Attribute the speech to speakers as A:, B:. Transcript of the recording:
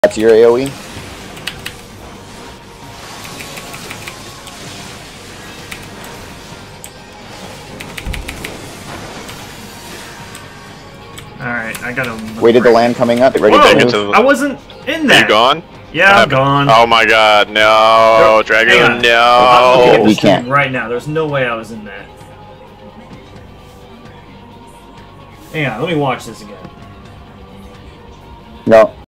A: That's your AoE?
B: Alright, I gotta...
A: Waited the land coming up, ready
B: Whoa!
A: to move.
B: I wasn't in there!
C: Are you gone?
B: Yeah, I'm gone.
C: Oh my god, no! Dragoon, no!
B: I'm looking at
A: We
B: this
A: can't.
B: thing right now. There's no way I was in that. Hang on, let me watch this again.
A: No.